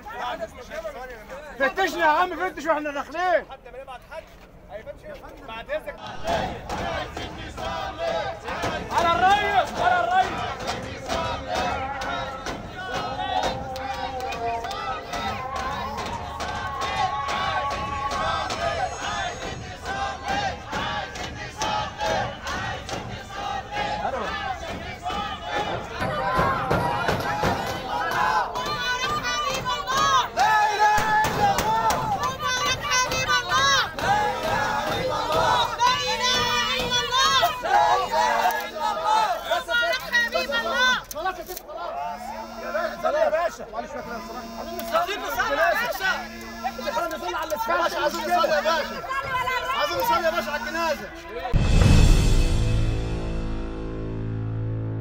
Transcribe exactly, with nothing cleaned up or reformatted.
فتشنا يا عم، فتش واحنا داخلين. حتى ما نبعت حد هيفتش بعد اذنك. على الريس، على الريس. يا باشا معلش فاكر انا بصراحه عايزين نصلي يا باشا. احنا نصلي على الاسفل. عايزين نصلي يا باشا، عايزين نصلي يا باشا على الجنازه.